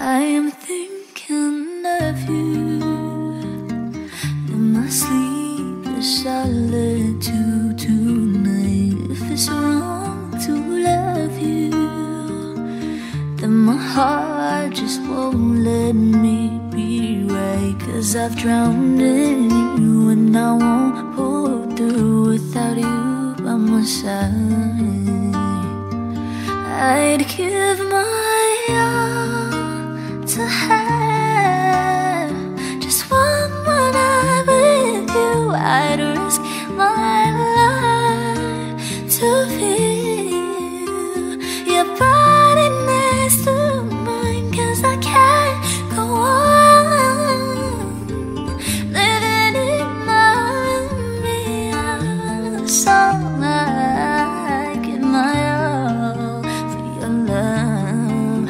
I am thinking of you in my sleepless solitude tonight. If it's wrong to love you, then my heart just won't let me be right. 'Cause I've drowned in you and I won't pull through without you by my side. I'd give my all to have just one more night with you. I'd risk my life to feel your body next to mine. 'Cause I can't go on living in my memory. So I give my all for your love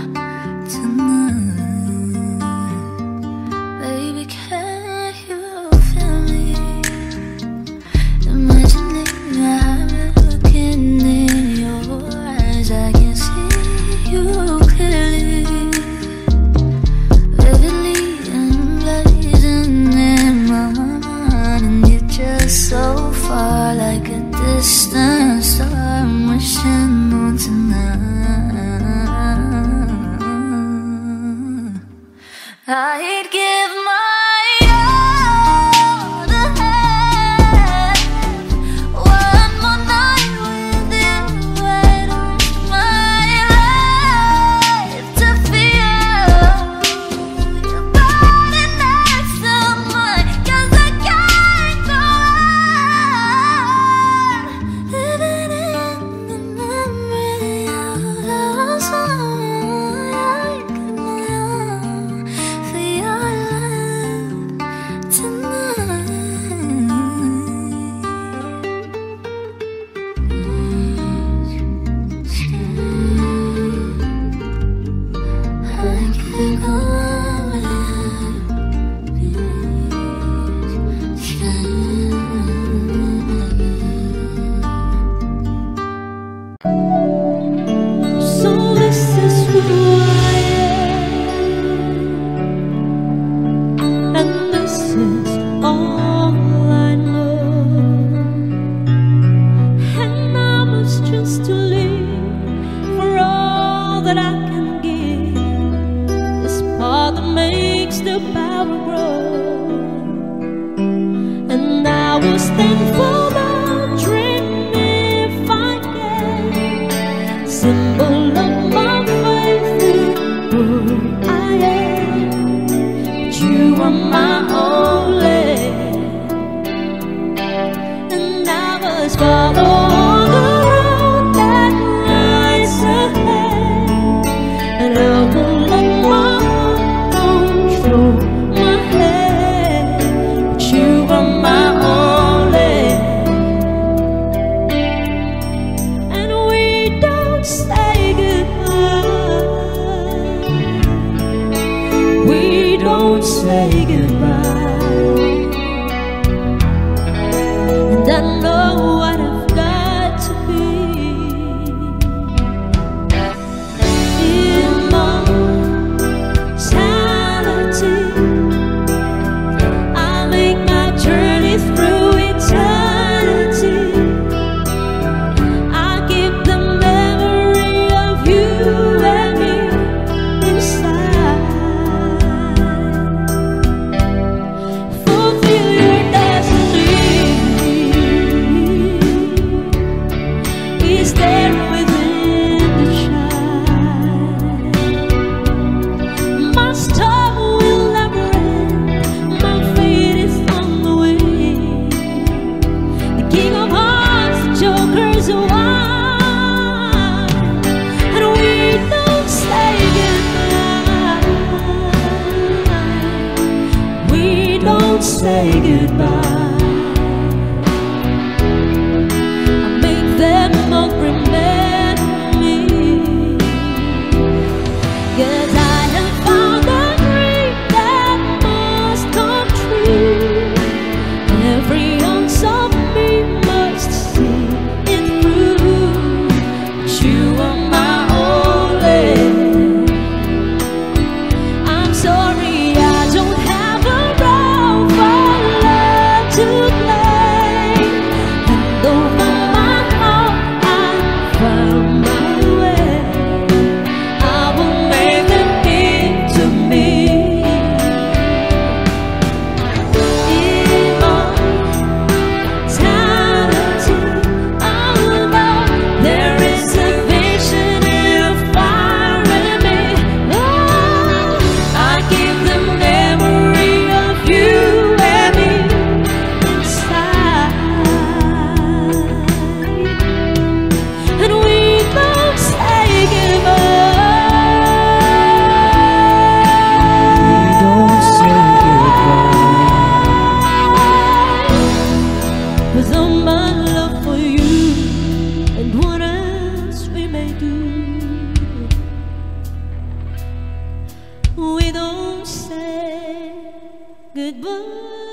tonight. Baby, can you feel me? Imagining I'm looking in your eyes. I can see you clearly, vividly and blazing in my mind. And you're just so far, like a distant star I'm wishing on tonight. I'd give my all to have one more night with you. I'd risk my life to feel your body next to mine. 'Cause I can't go on living in the memory of those songs. I give my all for your love tonight. I can't go on without you. So this is who I am, and this is all I know. And I must just to live for all that I can give. This part that makes the power grow. And I will stand for my dream if I can. Symbol of my faith in who I am. But you are my only, and I must follow the road that lies ahead. And I will let my heart control my head. But you are my only, and we don't say goodbye. We don't say goodbye. And I know what I've got to be. Immortality, I'll make my journey through eternity. I keep the memory of you and me inside. Fulfill your destiny. Is there within the child? My star will never end. My fate is on the way. The King of Hearts, the Joker's wild, and we don't say goodbye. We don't say goodbye. I make them not remember me. 'Cause I have found a dream that must come true. Every ounce of me must see it through. But you are my only, we don't say goodbye.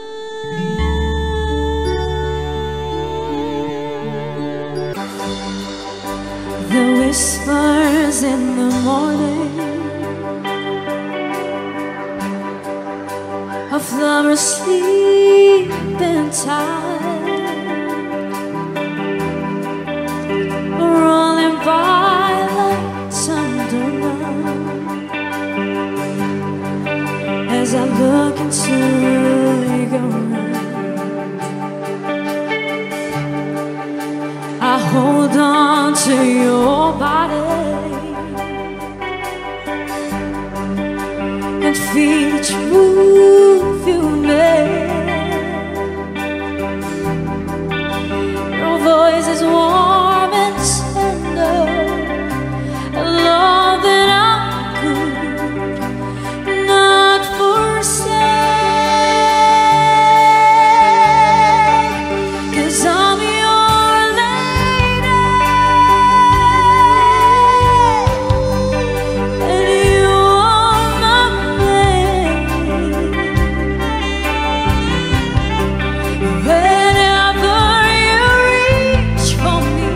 The whispers in the morning of lovers sleeping tight, rolling violets underground. As I look into your eyes, I hold on to your body and feel the truth you made. Your voice is warm and tender, a love that I could not forsake. 'Cause I'm your lady and you are my man. Whenever you reach for me,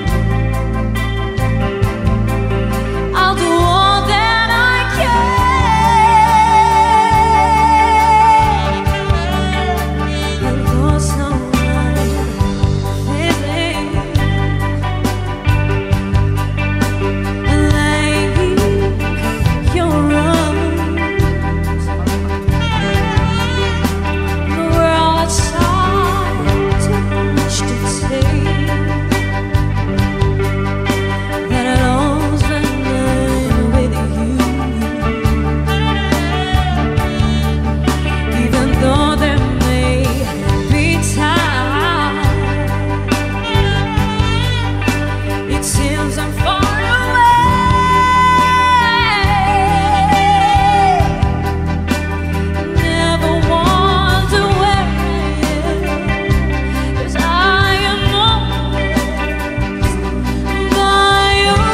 I'll do all that I can. And lost no one feeling like your arms. The world outside too much to take, that I'd always remain with you, even though there may be times it seems I'm far away. Never wonder where I am, 'cause I am always by your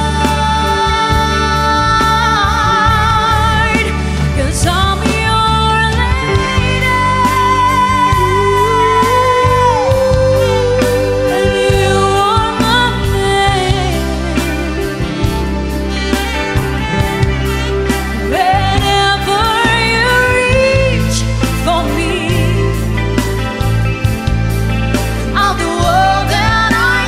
side. 'Cause I'm your lady and you are my man. Whenever you reach for me, I'll do all that I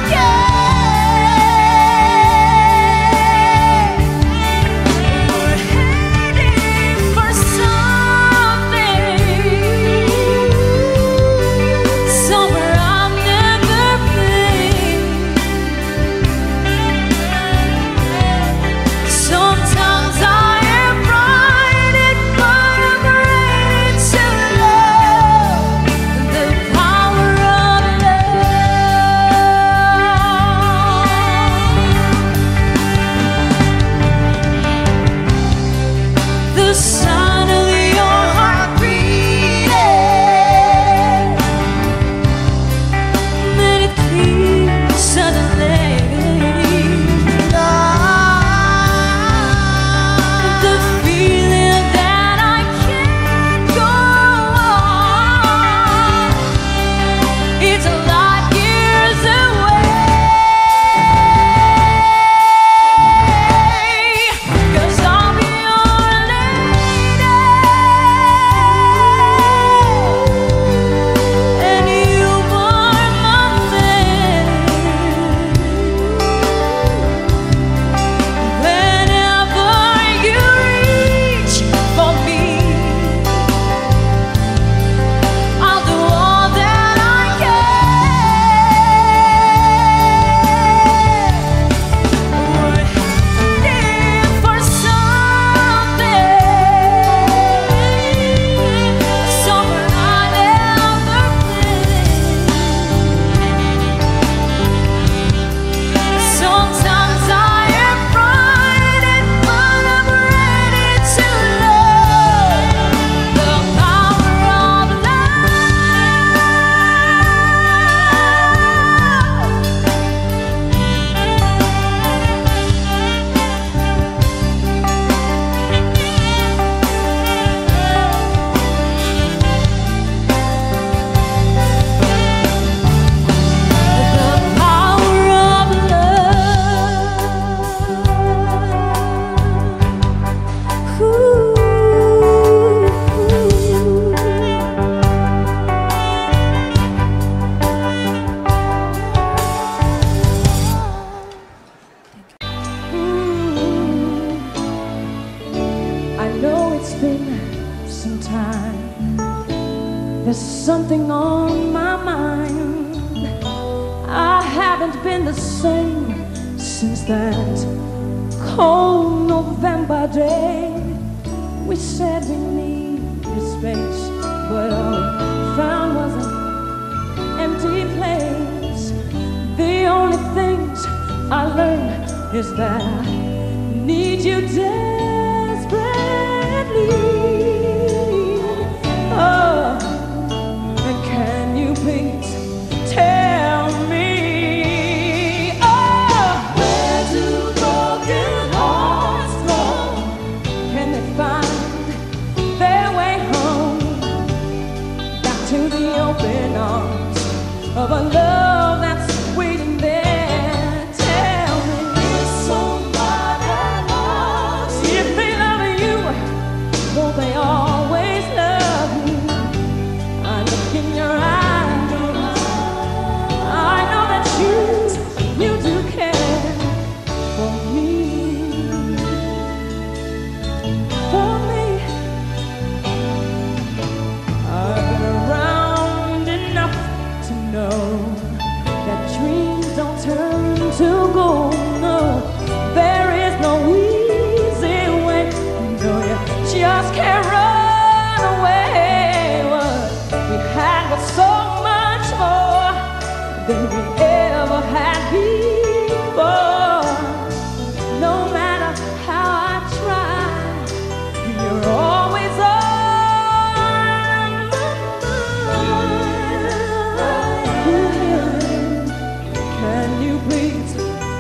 can. We're heading for somewhere I've never been. Sometimes I am frightened, but I'm ready to love the power of love. The sound of your heart beating made it clear suddenly. The feeling that I can't go on, it's a lot years away. 'Cause I'm your lady it's been some time. There's something on my mind. I haven't been the same since that cold November day. We said we needed space, but all we found was an empty place. The only things I learned is that I need you desperately. Oh, and can you please tell me, oh, where do broken hearts go? Can they find their way home back to the open arms of a love that's waiting there? Tell me, if somebody loves you, if they love you, won't they always love you? I look in your eyes, I know that you do care for me, for me. I've been around enough to know that dreams don't turn to gold. No, there is no easy way. No, you just can't run away. What we had was so much more than we ever had before. No matter how I try, you're always on my mind. Can you please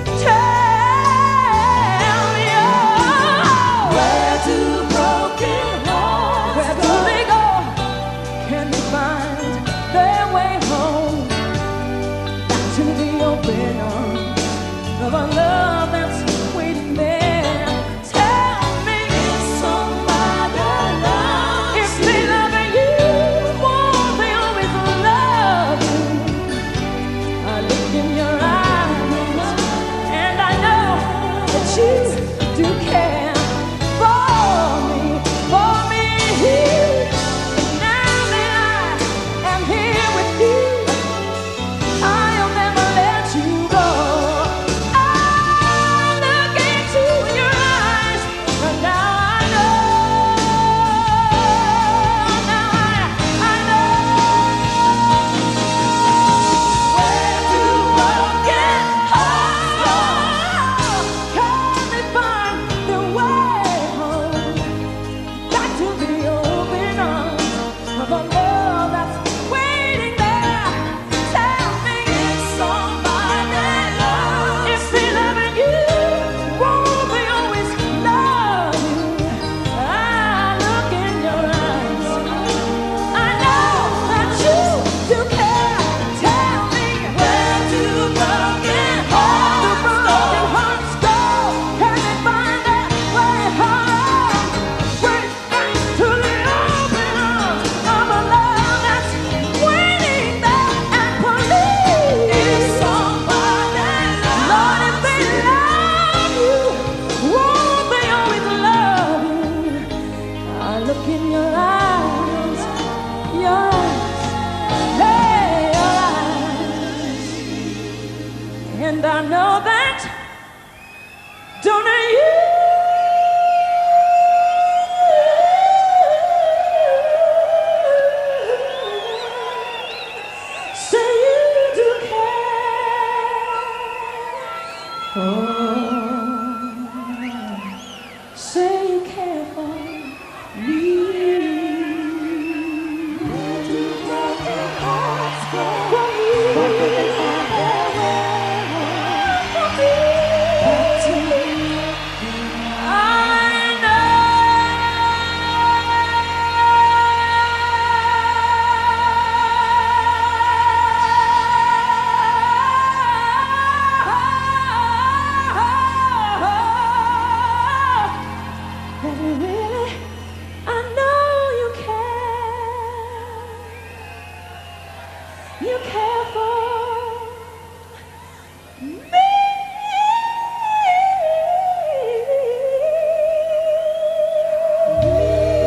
tell me, oh, where do broken hearts where do they go? Can they find their way home back to the open arms of a love that's waiting there? Tell me, if somebody loves if they love you, won't they always love you? I look in your eyes, and I know that you do care for me, for me. Now that I am here with you, I'll never let you go. I look into your eyes, and now I know, I know. Where do broken hearts go? Can they find their way home back to the open arms of a love that's waiting there? Tell me, if somebody loves if they love you, won't they always love you? I look in your eyes, I know that you do care. Tell me, where do broken hearts go? Can they find their way home? Way back to the open arms of a love that's waiting there. And please, if somebody Lord, if they love you, won't they always love you? I look in your eyes, your eyes, hey, your eyes, and I know that, don't you? Say you do care. Oh, say you care for me. Where do broken hearts go? For me. For me. me.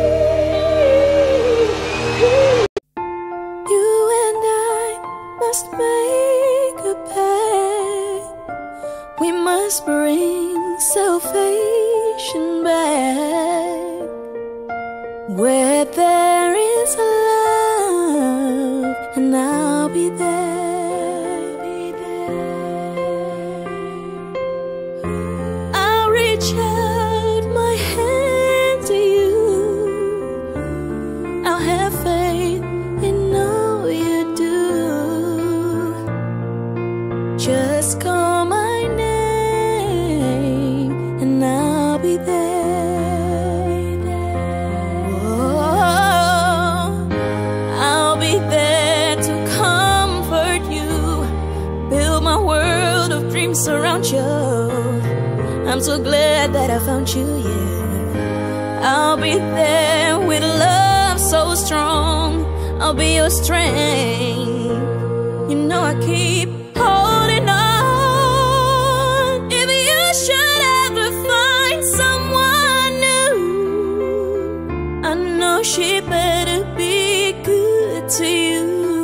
Where there is love, and I'll be there. I'll reach out my hand to you. I'll have faith in all you do. Just call my name, and I'll be there. Around you, I'm so glad that I found you, yeah. I'll be there with love so strong. I'll be your strength. You know I keep holding on. If you should ever find someone new, I know she better be good to you.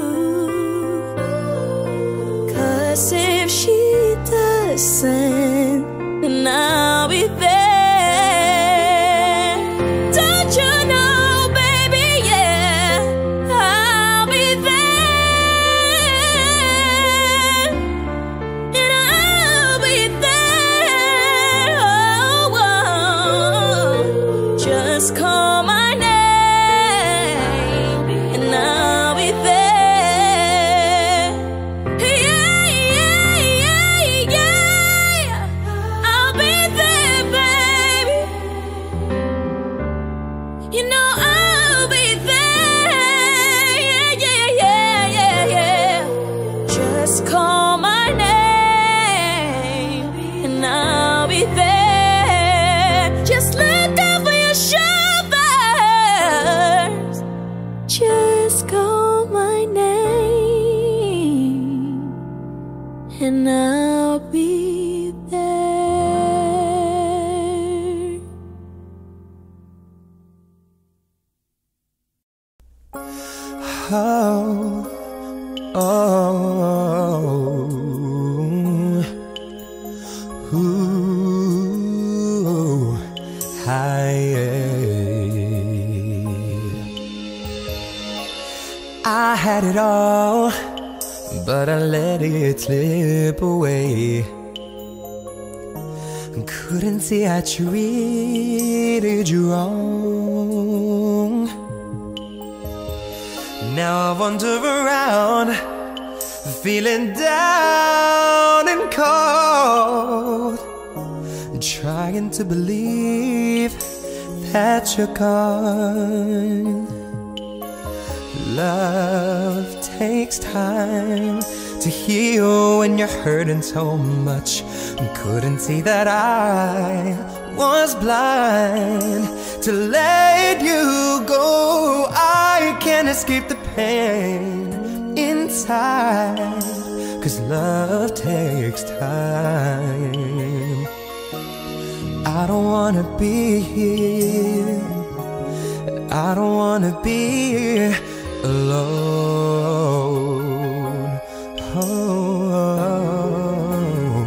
'Cause if she doesn't, then I'll be there. Don't you know, baby, yeah, I'll be there. And I'll be there. Oh, oh. Just call my name, and I'll be there. And I'll be there. Oh, oh, ooh, hi. I had it all, but I let it slip away. Couldn't see I treated you wrong. Now I wander around, feeling down and cold, trying to believe that you're gone. Love takes time to heal when you're hurting so much. Couldn't see that I was blind to let you go. I can't escape the pain inside, 'cause love takes time. I don't wanna be here, I don't wanna be alone. Oh,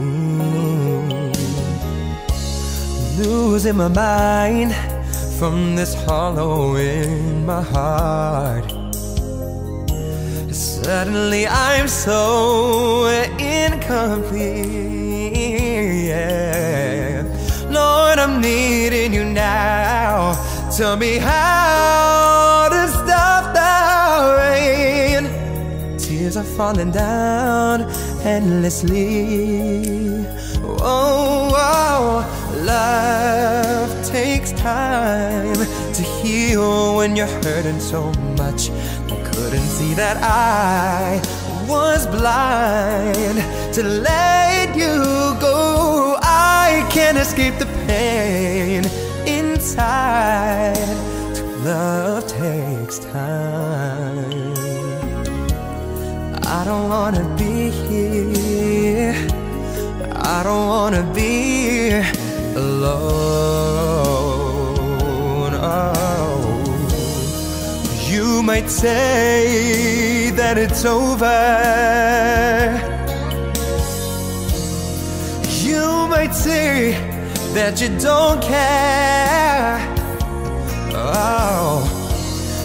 losing my mind from this hollow in my heart. Suddenly I'm so incomplete, yeah. Lord, I'm needing you now. Tell me how to stop the rain. Tears are falling down endlessly. Oh, oh, love takes time to heal when you're hurting so much. Couldn't see that I was blind to let you go. I can't escape the pain inside. Love takes time. I don't wanna be here, I don't wanna be alone. Oh, you might say that it's over, you might say that you don't care. Oh,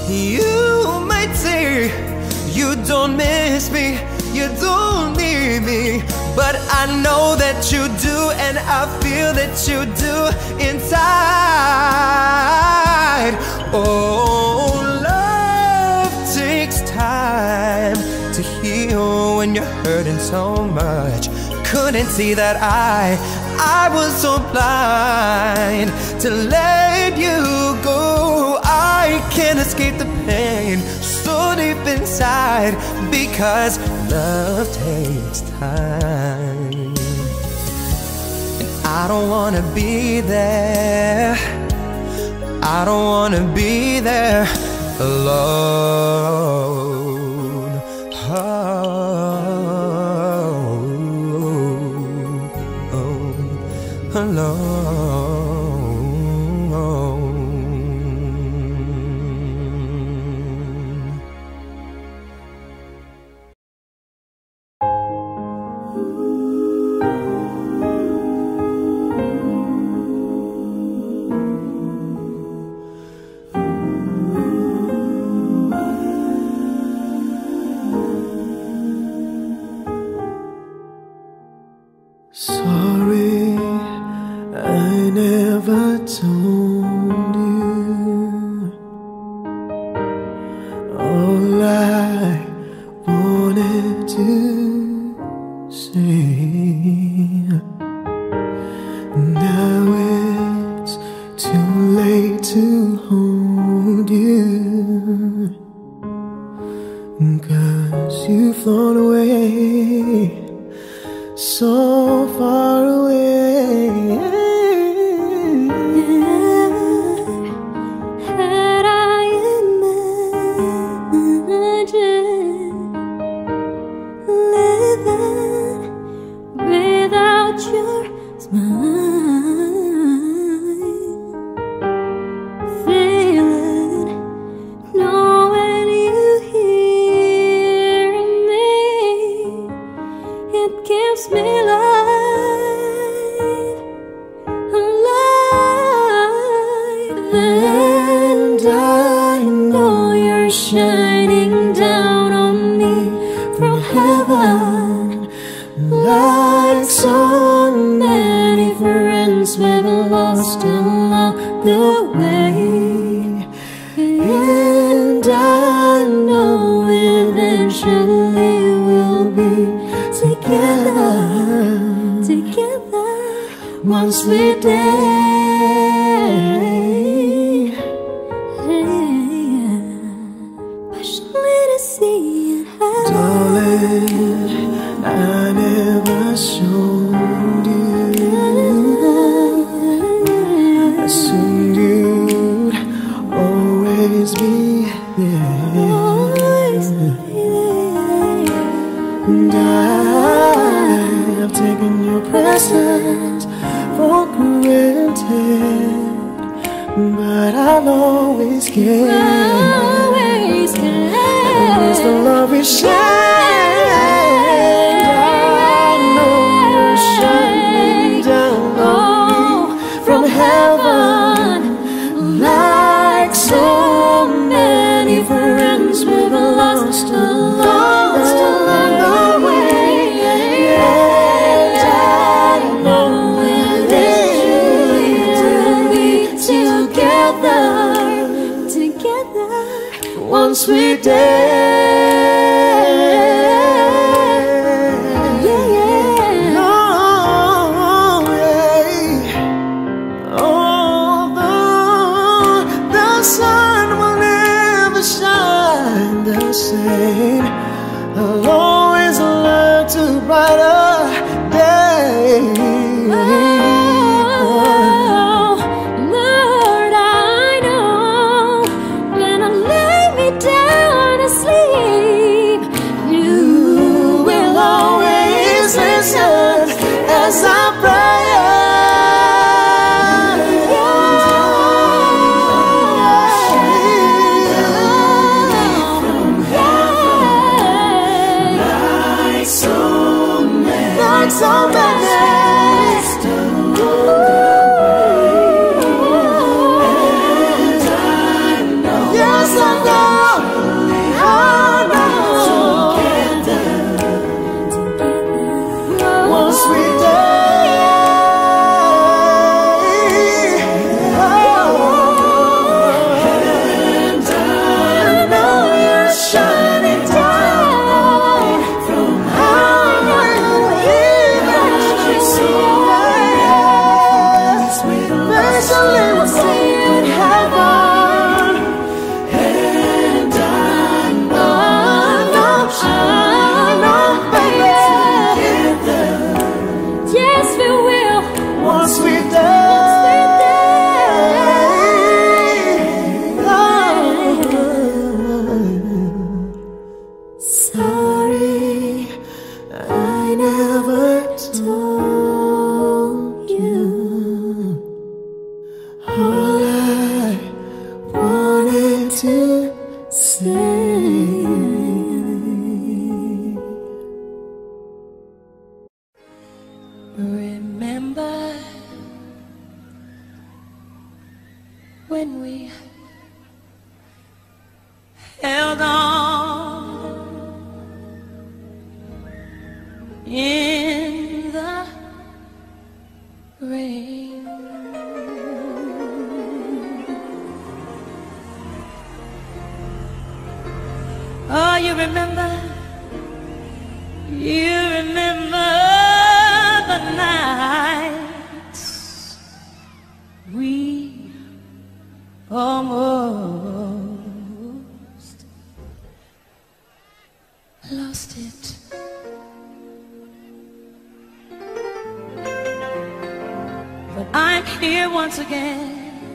You might say you don't miss me, you don't need me, but I know that you do, and I feel that you do inside. Oh, love takes time to heal when you're hurting so much. Couldn't see that I was so blind to let you go. I can't escape the pain so deep inside, because love takes time. And I don't wanna be there, I don't wanna be there alone. Alone. Sorry, I never told you all I wanted to say. Now it's too late to hold you, 'cause you've flown away, so far away. Had I imagined living without your smile, feeling, knowing you hear me, it gives me life, alive. And I know you're shining down on me from heaven, like so many friends we've lost along the way. And I know eventually we'll be together, together, once we die. Passionately to see it happen. Darling, I never showed you. I assumed you'd always be there. And I've taken your presence for granted, but I'll always care. Always care. And it's the love we share. I know you're shining down on me from heaven, like so many friends we've lost along the way. And I know eventually we'll be together, together, once we same. I'll always learn to brighter days. Oh, Lord, I know when I lay me down to sleep, Yes, I know together one sweet day. And I know you're shining down from high. Eventually we'll see you in heaven. And I know, baby, Yes, we will. one sweet day. Sorry, I never told you all I wanted to say. Remember when we held on in the rain? Oh, you remember? You remember the nights we almost lost it. But I'm here once again,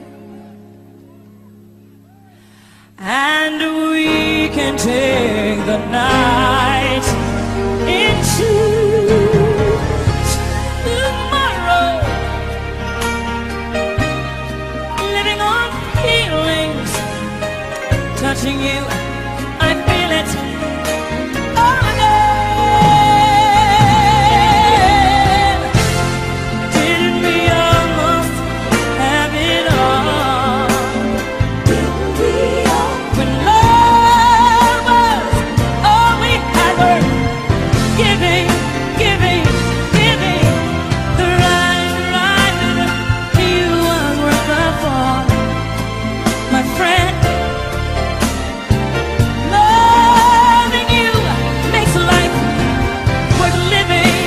and we can take the night into tomorrow, living on feelings, touching you, I feel it all again. Didn't we almost have it all? Didn't we all? When love was all we had, were giving, giving, giving. The right to you was worth the fall, my friend. Loving you makes life worth living.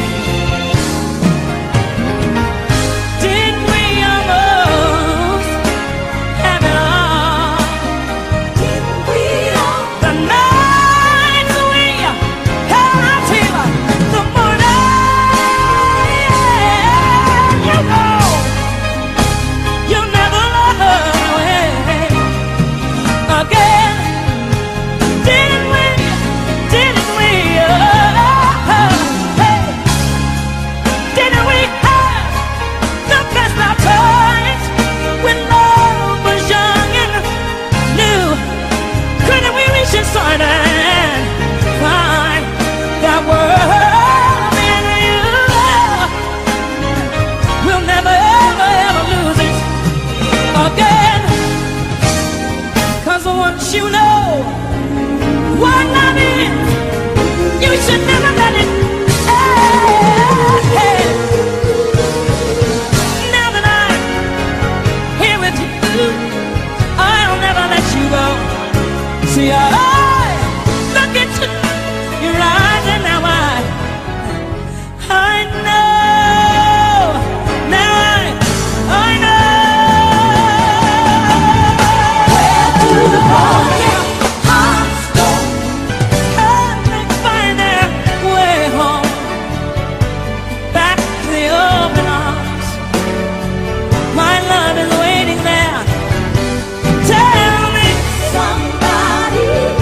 Didn't we almost have it all? Didn't we all? The nights we held out till the morning. You know you'll never love away again. Didn't we? Didn't we? Hey, didn't we have the best of times when love was young and new? Couldn't we reach inside and find that world in you? We'll never, ever, ever lose it again. 'Cause once you know what love is, you should never let it end. Now that I'm here with you, I'll never let you go. See, I look into your eyes and now I know, now I know. Where do the broken hearts go? Can they find their way home? Back to the open arms. My love is waiting there. Tell me, somebody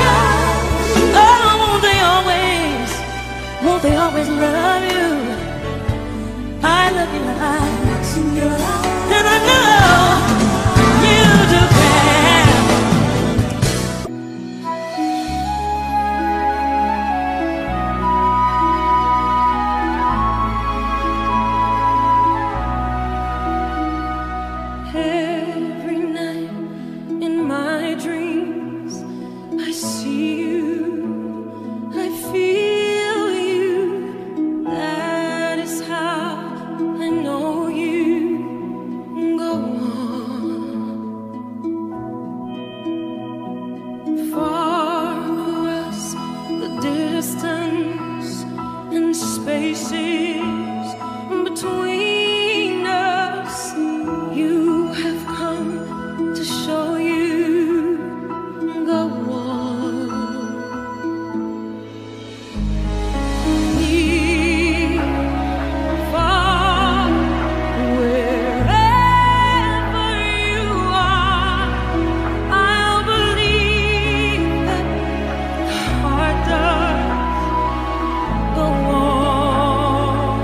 spaces between us. You have come to show you go on. Near, far, wherever you are, I'll believe that the heart does go on.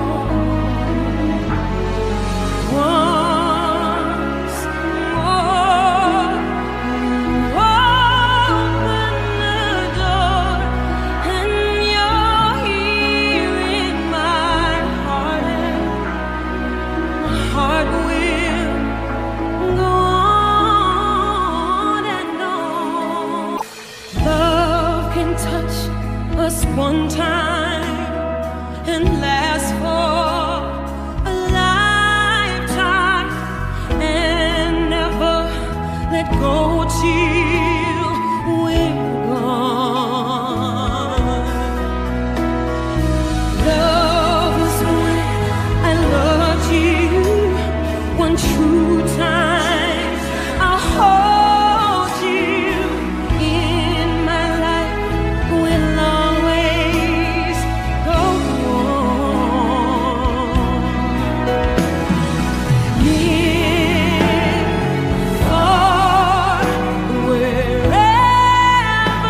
Once more, open the door, and you're here in my heart, and my heart will go on and on. Love can touch us one time and last for a lifetime, and never let go till we're gone. Love was when I loved you one true time. I'll hold you in my life, will always go on. Near, far, wherever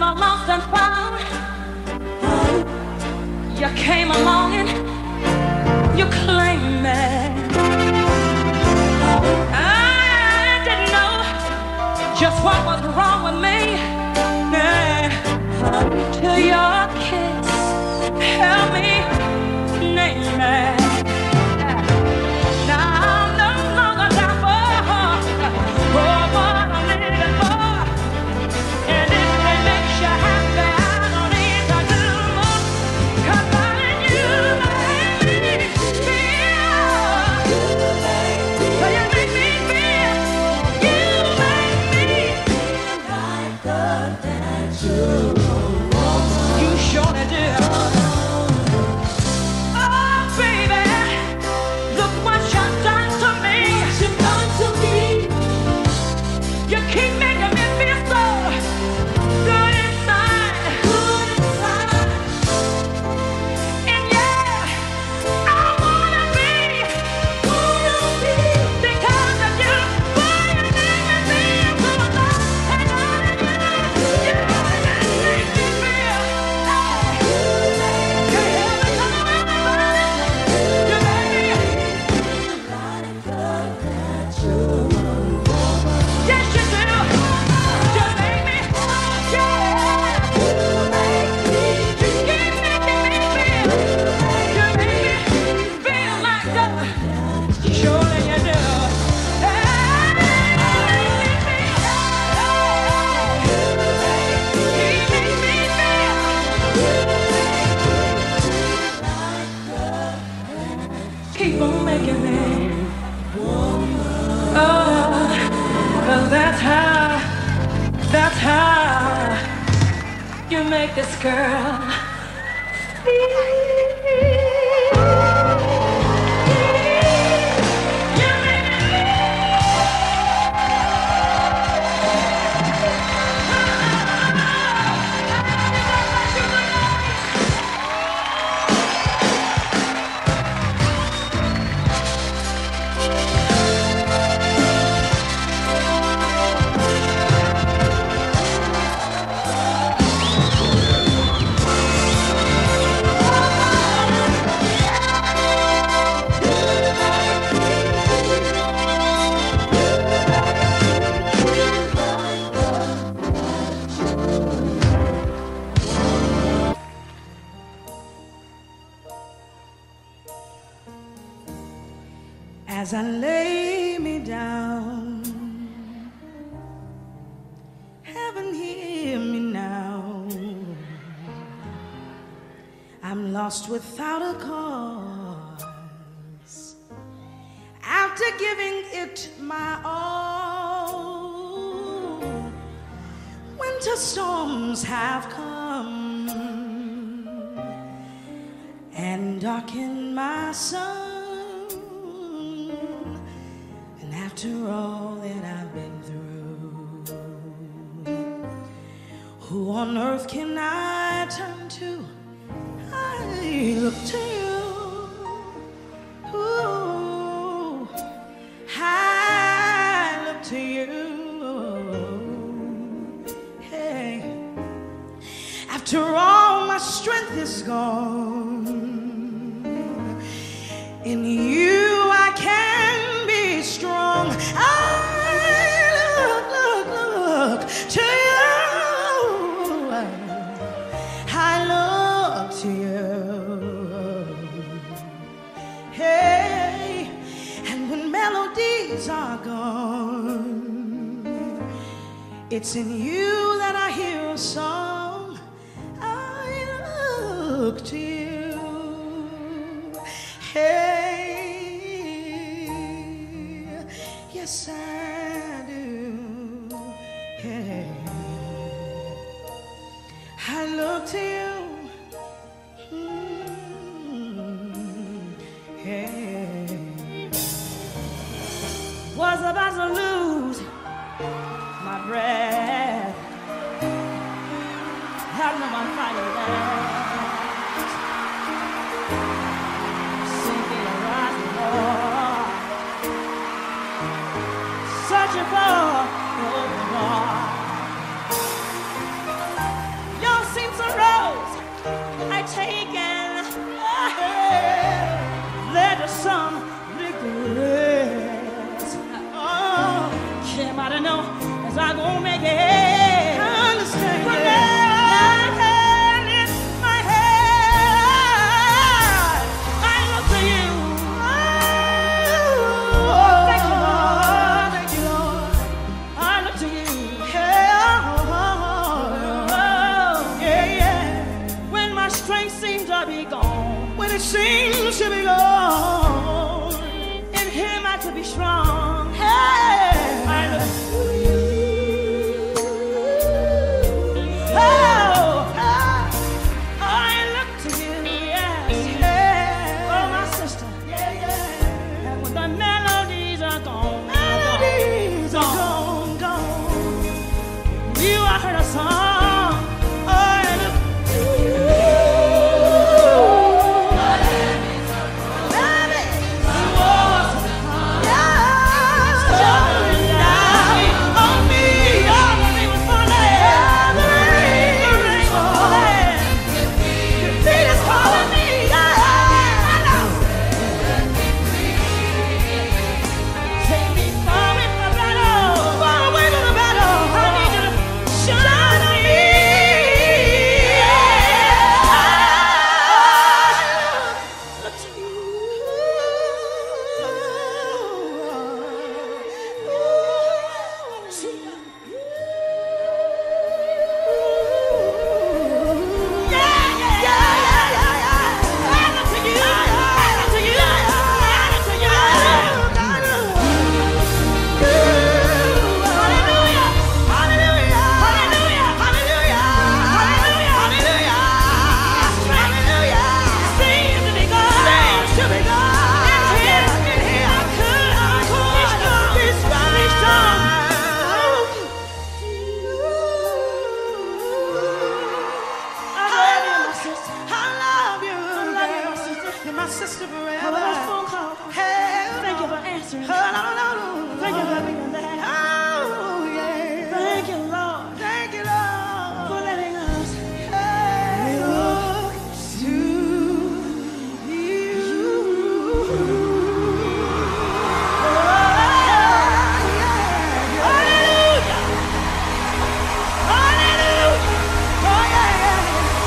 are lost and found. You came along and you claimed me. I didn't know just what was wrong with me till your kiss helped me name it. Now I'm no longer down for what I'm living for, and if it makes you happy, I don't need to do more. 'Cause loving you make me feel. You make me feel. You make me like the natural woman. You surely do. Oh, baby, look what you've done to me. You've done to me. You keep making me feel so good inside. Good inside. And yeah, I wanna be because of you. Boy, you make me feel so alive. And loving you, you make me feel. Can't help it 'cause I'm everybody. You make me like a natural woman. Yes, you do. You make me, yeah. You make me, you keep making me feel. You make me feel like that. Surely you do. Keep on making me. Oh, 'cause that's how you make this girl feel. You make me As I lay me down, heaven hear me now. I'm lost without a cause. After giving it my all, winter storms have come and darkened my sun. After all that I've been through, who on earth can I turn to? I look to you. Ooh, I look to you. Hey, after all my strength is gone, in you I can be strong. I look to you. I look to you. Hey, and when melodies are gone, it's in you that I hear a song. I look to you. Hey, yes I do. Hey, I look to you. Hey, was about to lose my breath. Had no one fighting left. Sinking and rising more. Searching for the open door. I know as I gonna make it. I understand. My hand in my head, I look to you. Oh, thank you, Lord. Thank you, Lord. I look to you. Yeah, yeah. When my strength seems to be gone, when it seems to be gone, in Him I could be strong. Hey, I look to you. Oh, I look to you. Yes, yeah. Oh, my sister. Yeah, yeah. And when the melodies are gone, melodies are gone, gone. You, I heard a song. I look to you. Sister forever. Oh, phone call. Hey, thank you for answering. Oh, no. Thank you for being there. Oh, yeah. Thank you, Lord. Thank you, Lord, for letting us look to you. Hallelujah. Hallelujah. Oh, yeah.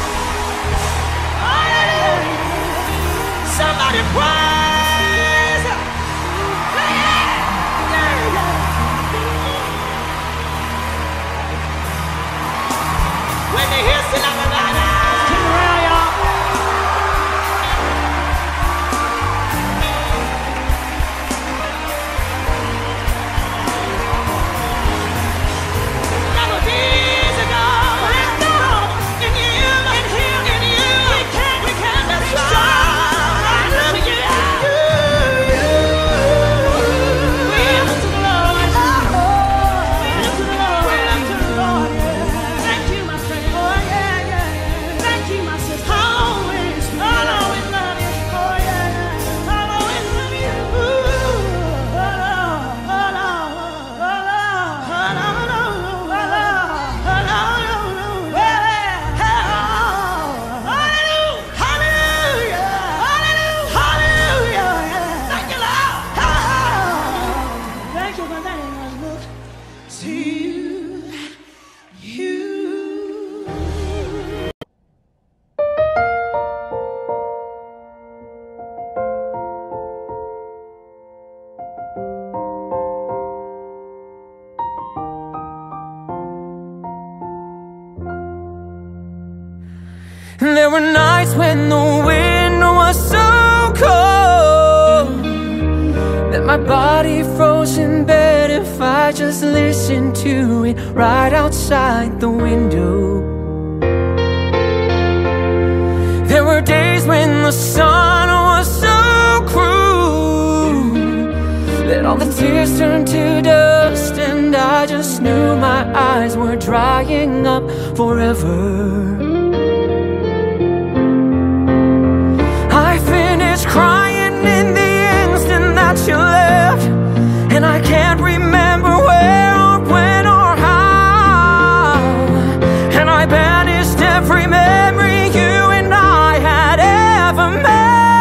Hallelujah. Somebody praise Him. When they hear Sinamagana, turn around, y'all. Couple days ago, let's go. In you, in Him, in you, we can be strong. There were nights when the wind was so cold that my body froze in bed if I just listened to it right outside the window. There were days when the sun was so cruel that all the tears turned to dust, and I just knew my eyes were drying up forever. I finished crying in the instant that you left, and I can't remember where or when or how, and I banished every memory you and I had ever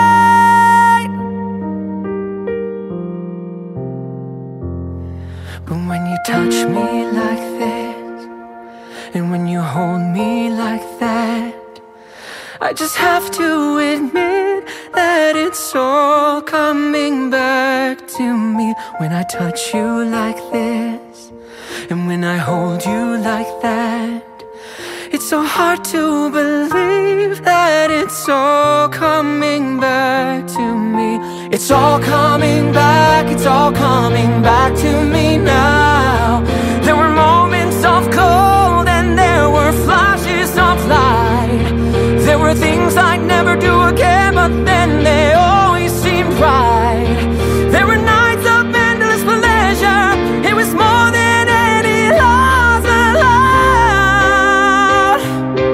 made. But when you touch me like this, and when you hold me like that, I just have to admit that it's all coming back to me. When I touch you like this, and when I hold you like that, it's so hard to believe that it's all coming back to me. It's all coming back, it's all coming back to me now. There were moments of cold and there were flashes of light. There were things I'd never do again, but then they always seemed right. There were nights of endless pleasure, it was more than any loss allowed.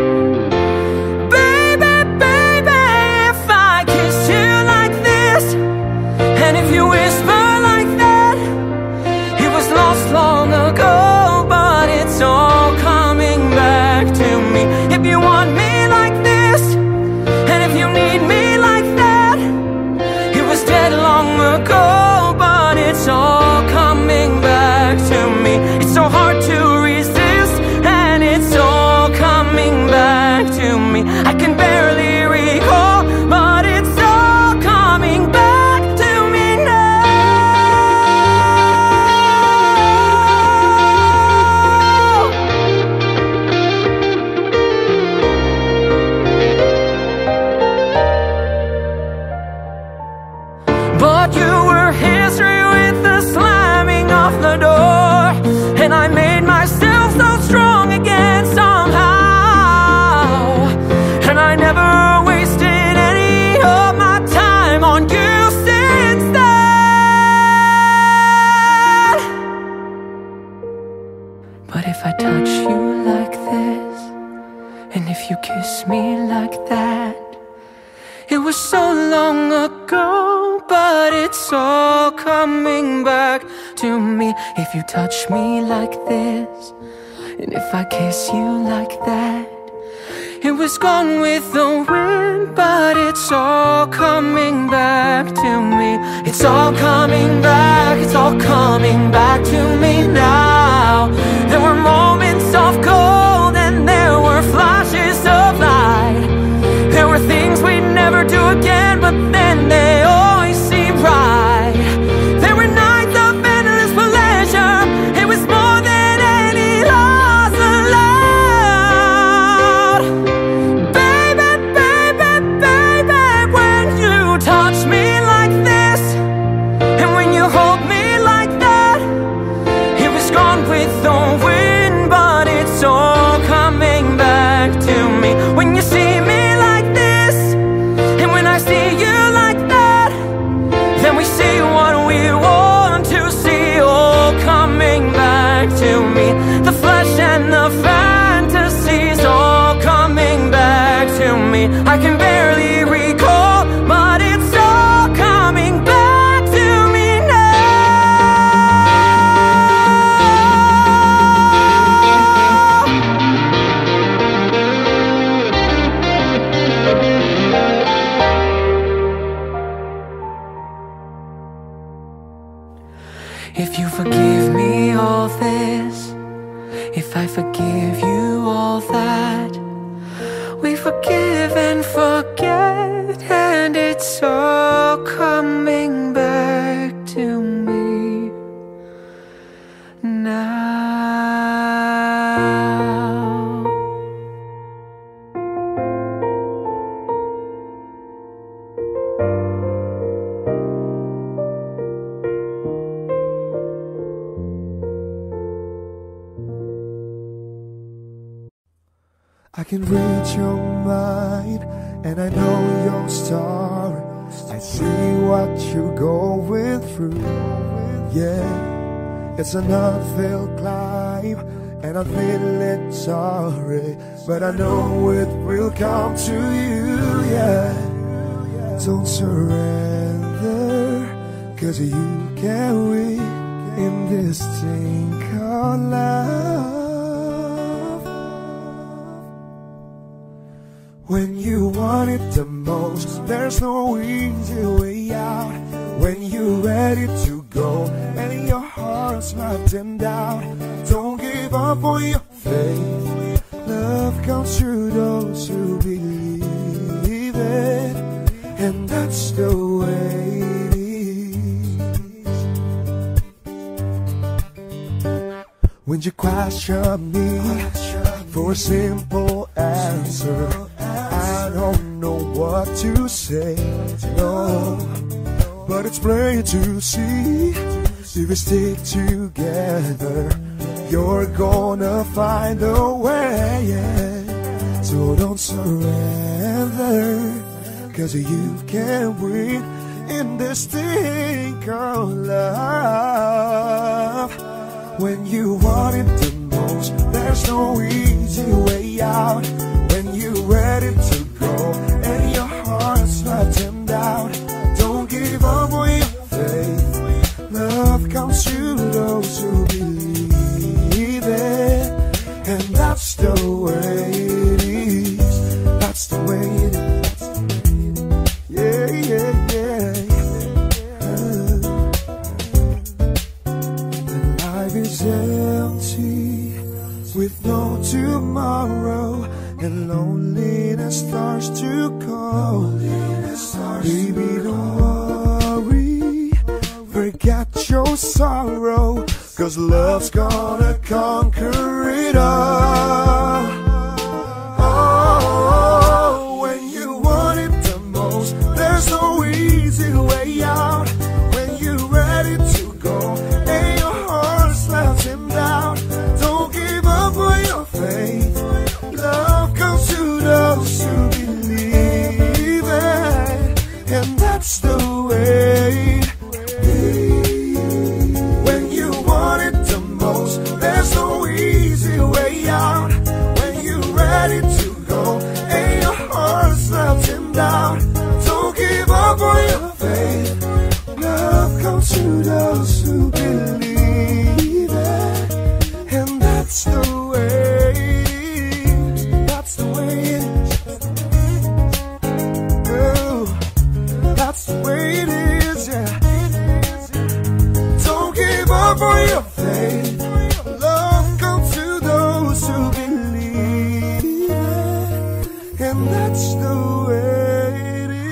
Baby, baby, if I kissed you like this, and if you whisper like that, it was lost long ago, but it's all coming back to me. If you want me like this, and if you need me like that, it was dead long ago, but it's all coming back to me. It's so hard to resist, and it's all coming back to me. I can barely recall, but it's all coming back to me now. But you were history with the slamming of the door, and I made myself so strong again somehow. And I never wasted any of my time on you since then. But if I touch you like this, and if you kiss me like that, it was so long ago, but it's all coming back to me. If you touch me like this, and if I kiss you like that, it was gone with the wind, but it's all coming back to me. It's all coming back, it's all coming back to me now. There were moments of cold and there were flashes of light. There were things we'd never do again, but then they always seemed right. There were nights of endless pleasure, it was more than any loss allowed. Baby, baby, baby, when you touch me like this, and when you hold me like that, it was gone with the wind, but it's all coming back to me. When you see me like this, and when I see you like that, then we see what we want to see, all coming back to me. The flesh and the fantasies all coming back to me. I can barely recall, but it's all coming back to me If you forgive me all this, if I forgive you all that, we forgive and forget, and it's all coming back to me now. I can read your mind, and I know your story. I see what you're going through. Yeah, it's an uphill climb, and I'm feeling sorry, but I know it will come to you. Yeah, don't surrender, 'cause you can win in this thing called love. When you want it the most, there's no easy way out. when you're ready to go and your heart's locked in doubt, don't give up on your faith. Love comes through those who believe it, and that's the way it is. When you question me for a simple answer, I don't know what to say, no, but it's plain to see, if we stick together, you're gonna find a way, yeah. So don't surrender, 'cause you can win in this thing called love. When you want it the most, there's no easy way out. When you're ready to go and your heart's locked in doubt, don't give up on your faith. Love comes to those who believe it, and that's the way it is. That's the way it is. Yeah, yeah, yeah. And life is empty with no tomorrow, and loneliness starts to call. Baby, don't worry, forget your sorrow, 'cause love's gonna conquer it all. Oh, when you want it the most, there's no easy way out. When you're ready to go and your heart's locked in doubt, don't give up on your faith. Love comes to those who believe it, and that's the way. When you want it the most, there's no easy way out. When you're ready to go and your heart's locked in doubt, don't give up on your faith. Love comes to those who believe it, and that's the way. That's the way it is. Oh, that's the way it is, yeah. Don't give up on your faith. Love comes to those who believe it, and that's the way it is.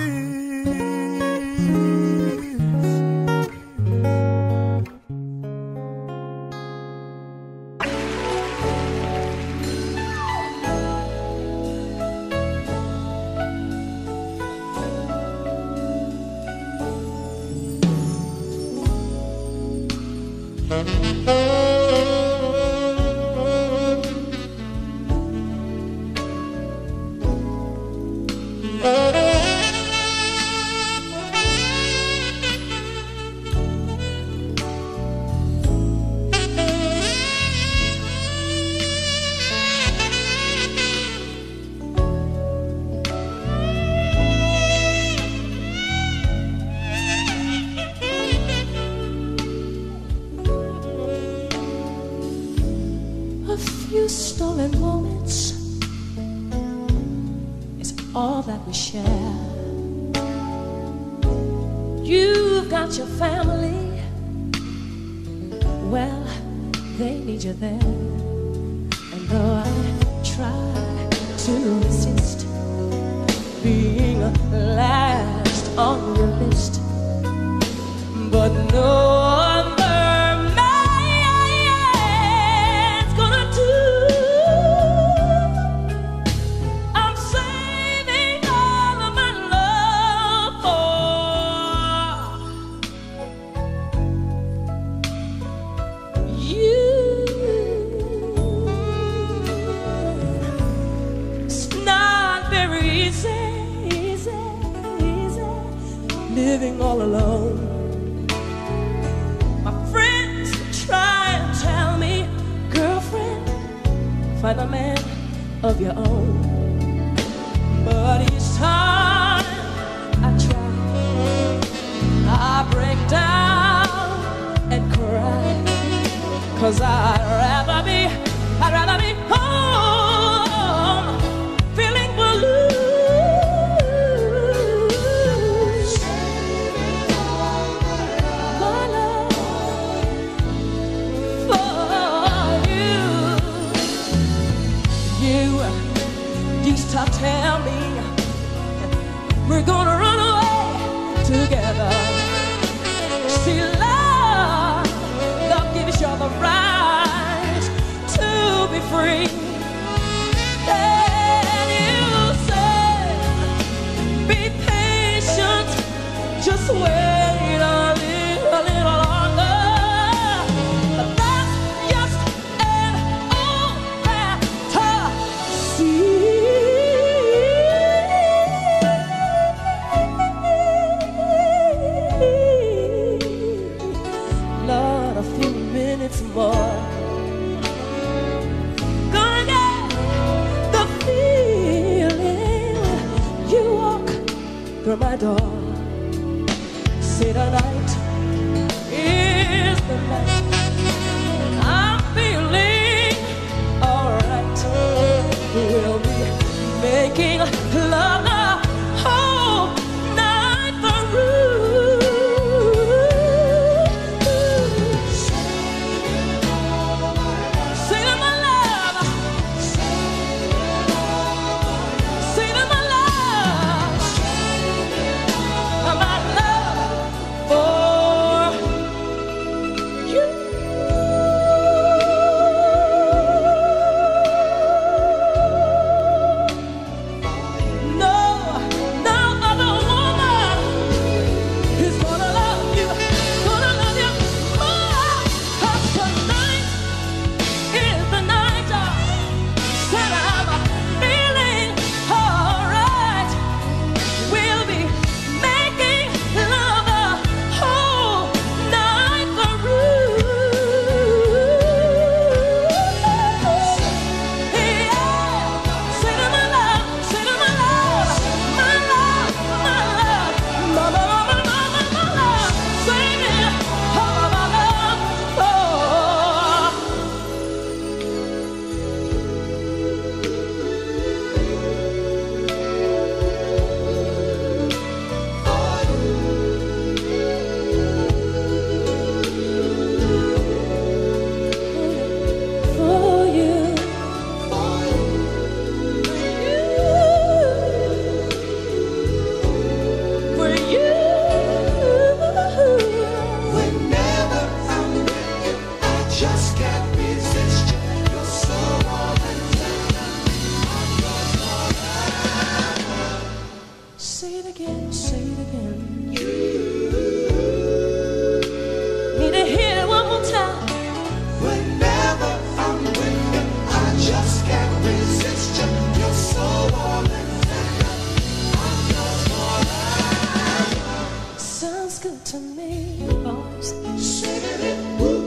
A few stolen moments is all that we share. You've got your family, well, they need you there. And though I try to resist being last on your list, but no other man's gonna do. I'm saving all of my love for you. It's not very easy living all alone. My friends try and tell me, girlfriend, find a man of your own. But each time I try, I break down and cry, 'cause I'd rather be home, feeling blue. we're gonna run away together. See, love gives you the right to be free. And you say, be patient, just wait a little longer. But that's just an old fantasy. Lord, a few minutes more. Gonna get the feeling. You walk through my door. Say tonight is the night. I'm feeling alright. We'll be making love the whole night through. Say to my love, say to my love, my love for you. No, no other woman is gonna love you more. 'Cause tonight is the night. Said I'm feeling alright. We'll be making love the whole night through. Yeah, say to my love, say to my love, my love, my love, my love, my love, say me, oh my love, oh. For you, for you. Whenever I'm with you, I just can't resist you. You're so warm and tender. Say it again, say it again. Need to hear it one more time. Whenever I'm with you, I just can't resist you. You're so warm and tender. I'm yours forever. Sounds good to me, boys. Singing it,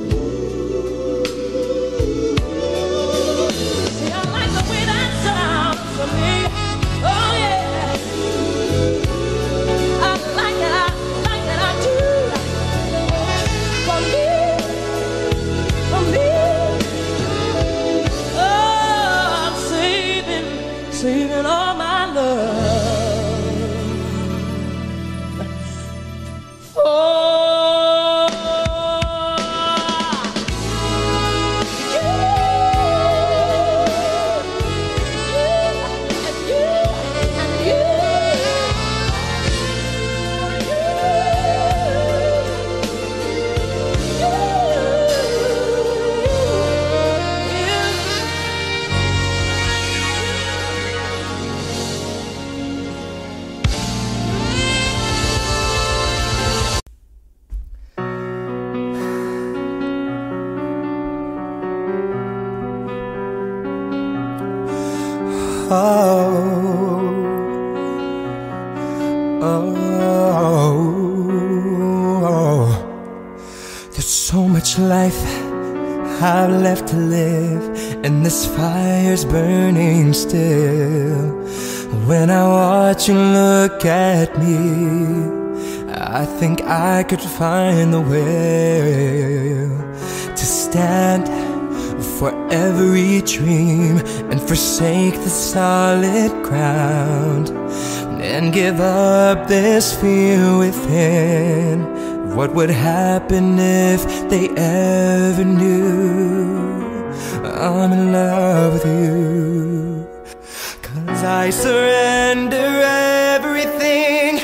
See, I like the way that sounds to me. Oh yeah, I like it, I do. For me, for me. Oh, I'm saving all my love for There's so much life I've left to live, and this fire's burning still. When I watch you look at me, I think I could find the will to stand for every dream and forsake the solid ground and give up this fear within. What would happen if they ever knew I'm in love with you? 'Cause I surrender everything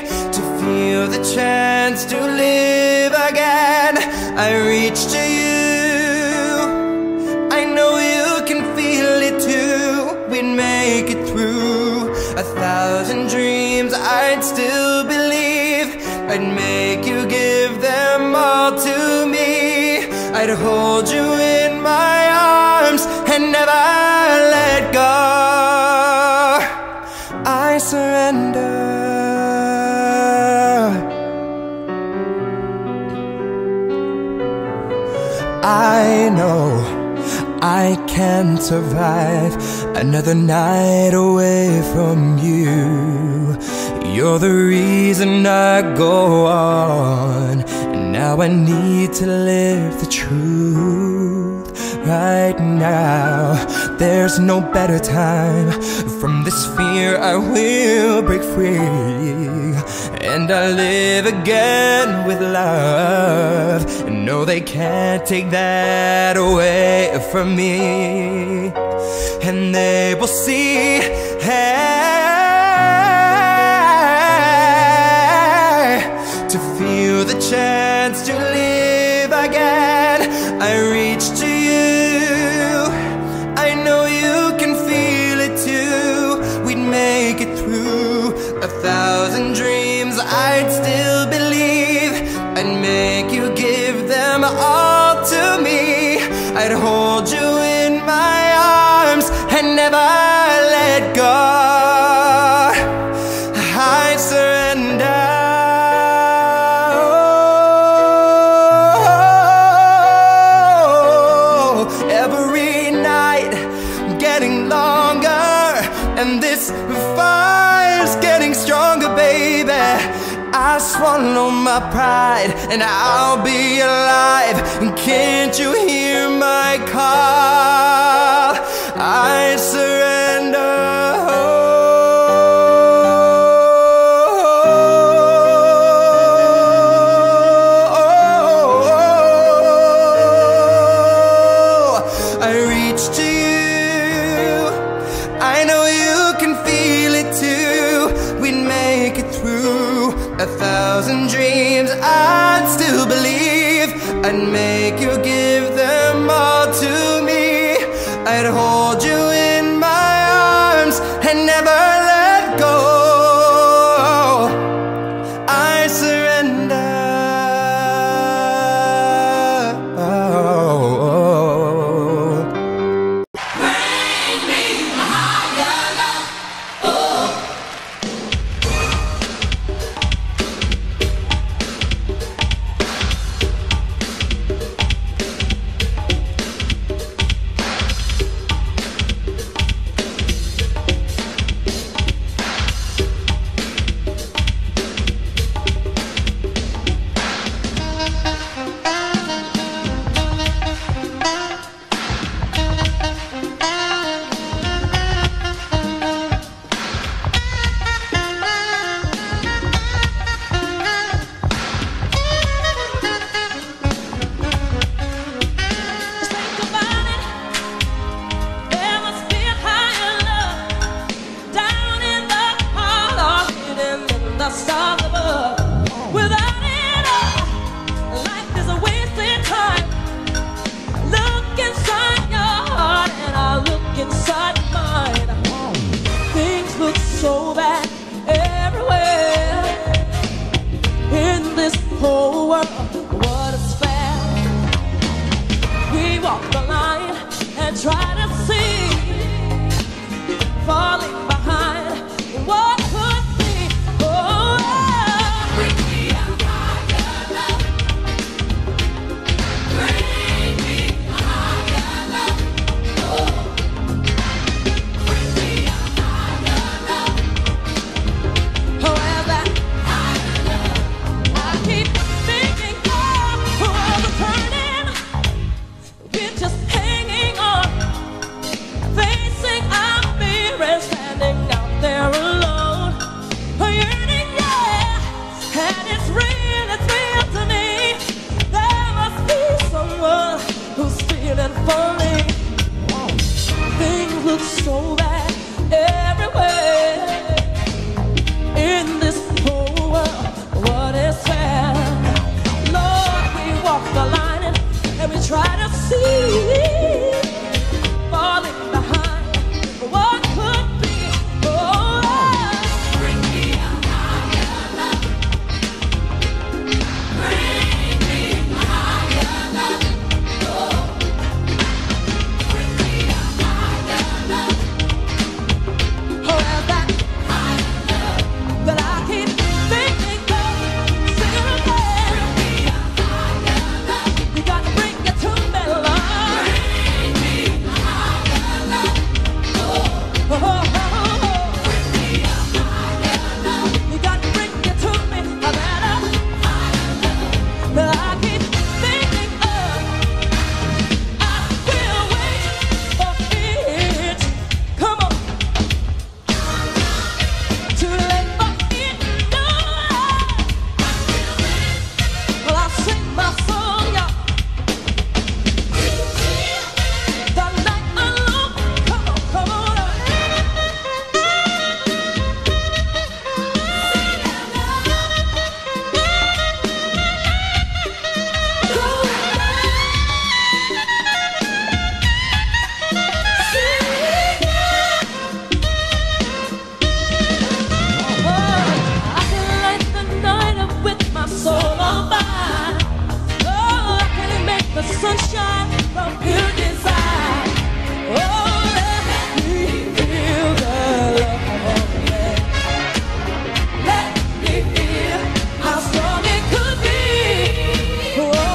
chance to live again, I reach to you. I know you can feel it too. We'd make it through 1,000 dreams. I'd still believe. I'd make you give them all to me. I'd hold you in my arms and never let go. I surrender. I know I can't survive another night away from you. You're the reason I go on, and now I need to live the truth. Right now, there's no better time. From this fear I will break free, and I live again with love. And no, they can't take that away from me. And they will see, to feel the chance to live again, I reach to you. I know you can feel it too. We'd make it through 1,000 dreams. I'd still believe. I'd make you give them all to me. I'd hold you in my arms and never let go. I surrender. Every night getting longer, and this fire's getting stronger, baby. I swallow my pride and I'll be alive. And can't you hear my call? I surrender. I reach to you. I know you can feel it too. We'd make it through 1,000 dreams. I'd still believe. I'd make you give them all to me. I'd hold you in my arms and never let go. I surrender. try to see, falling behind what could be. Oh, bring me a higher love. Bring me higher love. Oh, bring me a higher love. Oh, that higher love that I keep thinking of, singing again. Bring me a higher love. You gotta bring it to me, Lord. Bring me a higher love. Oh, oh, oh, oh. Bring me a higher love. You gotta bring it to me, a better higher love that I keep thinking of. I will wait for it. Come on. Too late for it, no. Well, I'll sing my song, y'all. The night alone. Come on, come on. I can light the night up with my soul on fire. Oh, I can make the sunshine from pure desire. Oh, let me feel the love of it. Let me feel how strong it could be. Oh, oh,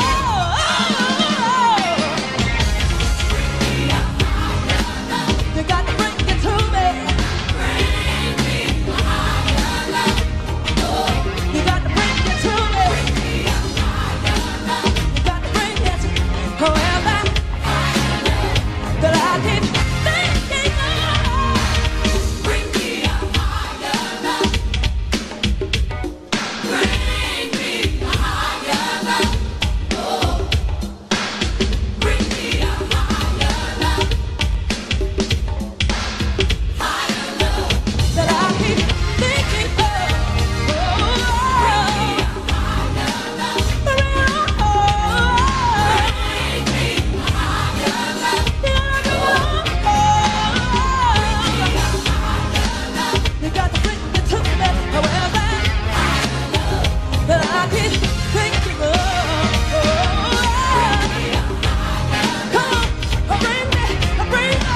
oh. Bring me a higher love. You got to bring it to me. Bring me a higher love. Oh, you got to bring it to me. Bring me a higher love. You got to bring it. However, higher love that I keep thinking of. Bring me a higher love. Bring me a higher love. Oh, bring me a higher love. Higher love that I keep thinking of. Oh, bring me a higher love. Bring me a higher love. You got to bring it to me, however, that I keep thinking of. Come on, bring me, bring me.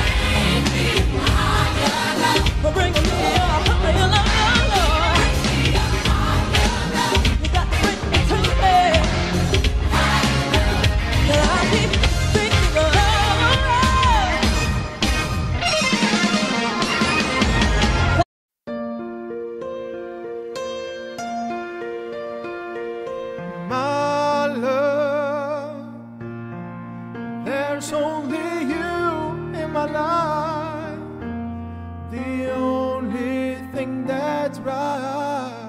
Bring me a higher love. You got to bring it to me, that I keep thinking of. My love, there's only you in my life, the only thing that's right.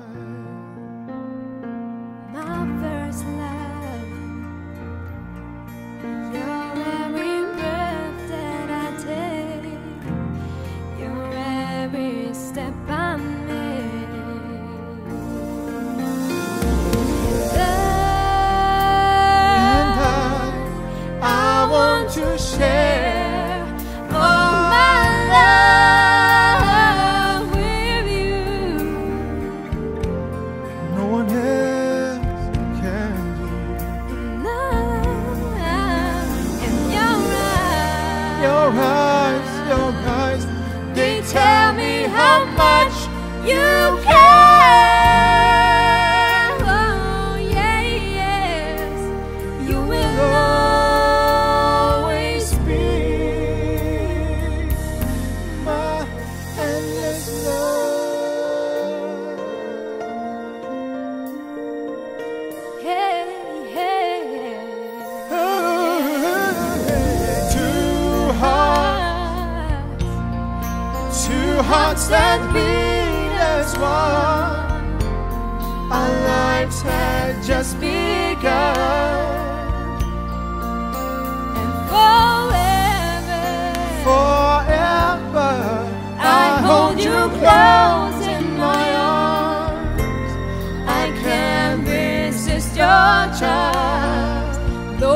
My first love, your every breath that I take, your every step I make. And I want to share all my love with you. no one else can do. Love in your Your eyes, they tell me how much you care. Oh, yeah, yes, you will always be my endless love. Hey, hey, Two hearts that beat as one. Our lives had just begun. and forever, Forever, I hold you close in my arms. I can't resist your charms. Though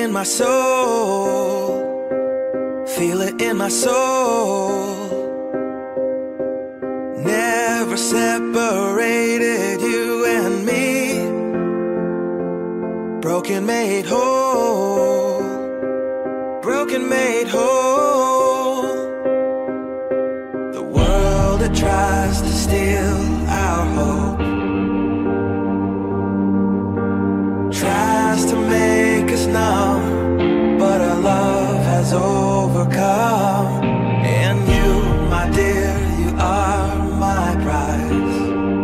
in my soul, feel it in my soul. Never separated you and me. Broken made whole, broken made whole. The world that tries to steal our hope tries to make us numb, but our love has overcome. And you, my dear, you are my prize.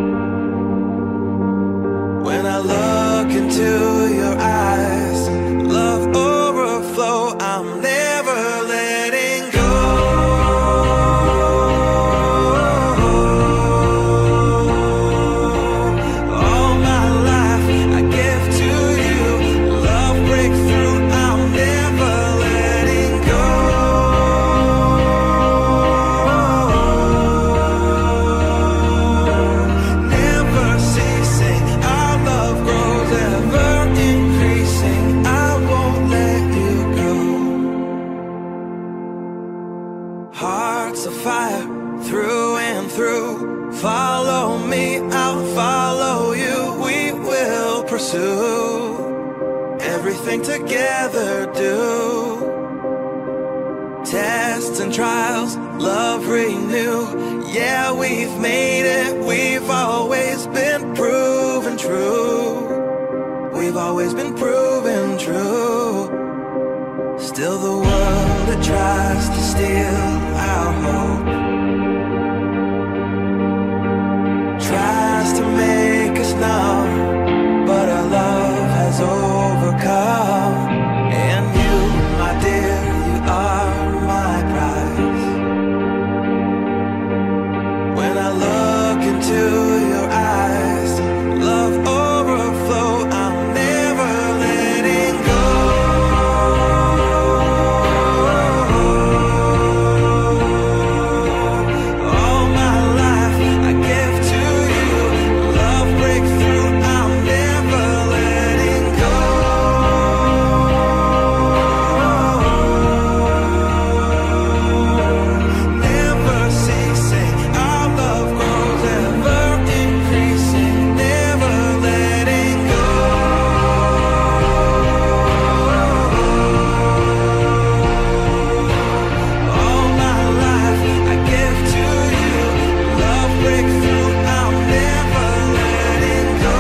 When I look into your eyes, love overflow, I'm never letting go. All my life I give to you, love breakthrough, I'm never letting go. Never ceasing, our love grows, ever increasing, I won't let you go. Hearts of fire, through and through. Follow me, I'll follow you. We will pursue everything together, do. Tests and trials, love renew. Yeah, we've made it, we've always been proven true. We've always been proven true. Still the world that tries to steal our hope tries to make us numb, but our love has overcome. And you, my dear, you are my prize. When I look into your eyes, love overflow, I'm never letting go. All my life I give to you, love breakthrough, I'm never letting go. Never ceasing, our love grows, ever increasing, never letting go. All my life I give to you, love breakthrough, I'm never letting go.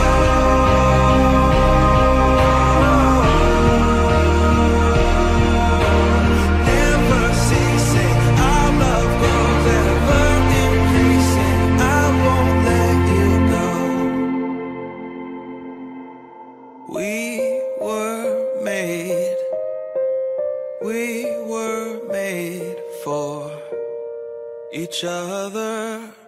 Never ceasing, our love grows, ever increasing, I won't let you go. We were made for each other.